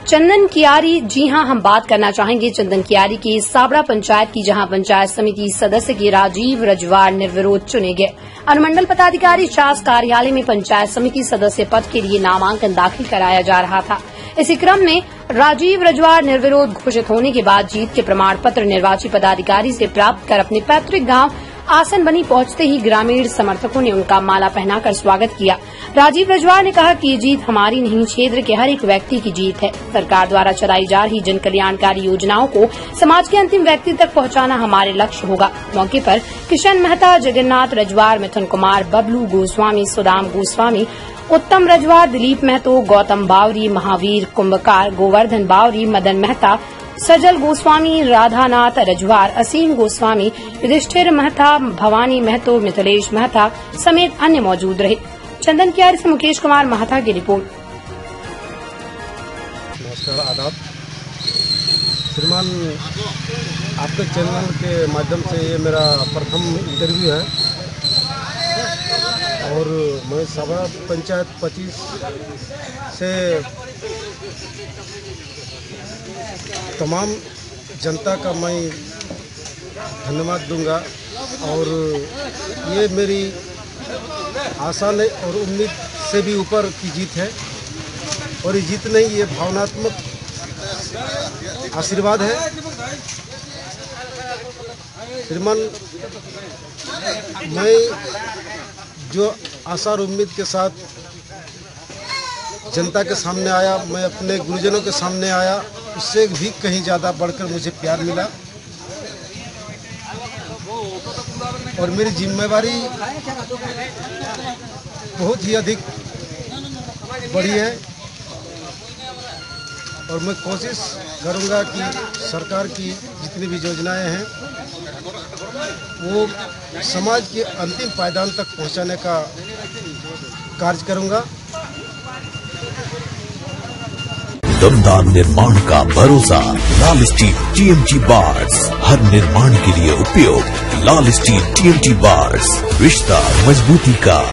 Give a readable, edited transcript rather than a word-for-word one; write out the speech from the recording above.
चंदन कियारी, जी हां, हम बात करना चाहेंगे चंदन कियारी की साबड़ा पंचायत की, जहां पंचायत समिति सदस्य के राजीव रजवार निर्विरोध चुने गए। अनुमंडल पदाधिकारी शासक कार्यालय में पंचायत समिति सदस्य पद के लिए नामांकन दाखिल कराया जा रहा था। इसी क्रम में राजीव रजवार निर्विरोध घोषित होने के बाद जीत के प्रमाण पत्र निर्वाची पदाधिकारी से प्राप्त कर अपने पैतृक गांव आसन बनी पहुंचते ही ग्रामीण समर्थकों ने उनका माला पहनाकर स्वागत किया। राजीव रजवार ने कहा कि ये जीत हमारी नहीं, क्षेत्र के हर एक व्यक्ति की जीत है। सरकार द्वारा चलाई जा रही जन कल्याणकारी योजनाओं को समाज के अंतिम व्यक्ति तक पहुंचाना हमारे लक्ष्य होगा। मौके पर किशन मेहता, जगन्नाथ रजवार, मिथुन कुमार, बबलू गोस्वामी, सुदाम गोस्वामी, उत्तम रजवार, दिलीप महतो, गौतम बावरी, महावीर कुंभकार, गोवर्धन बावरी, मदन मेहता, सजल गोस्वामी, राधानाथ रजवार, असीम गोस्वामी, युधिष्ठिर मेहता, भवानी महतो, मिथिलेश मेहता समेत अन्य मौजूद रहे। चंदन कियारी से मुकेश कुमार महता की रिपोर्ट। नमस्कार, आदाब। श्रीमान, आपके चैनल के माध्यम से ये मेरा प्रथम इंटरव्यू है और मैं साबड़ा पंचायत 25 से तमाम जनता का मैं धन्यवाद दूंगा और ये मेरी आशा और उम्मीद से भी ऊपर की जीत है और ये जीत नहीं, ये भावनात्मक आशीर्वाद है। श्रीमान, मैं जो आशा और उम्मीद के साथ जनता के सामने आया, मैं अपने गुरुजनों के सामने आया, उससे भी कहीं ज़्यादा बढ़कर मुझे प्यार मिला और मेरी जिम्मेवारी बहुत ही अधिक बड़ी है और मैं कोशिश करूंगा कि सरकार की जितनी भी योजनाएं हैं वो समाज के अंतिम पायदान तक पहुंचाने का कार्य करूंगा। दमदार निर्माण का भरोसा लाल स्टील TMT बार्स, हर निर्माण के लिए उपयोग। लाल स्टील TMT बार्स, रिश्ता मजबूती का।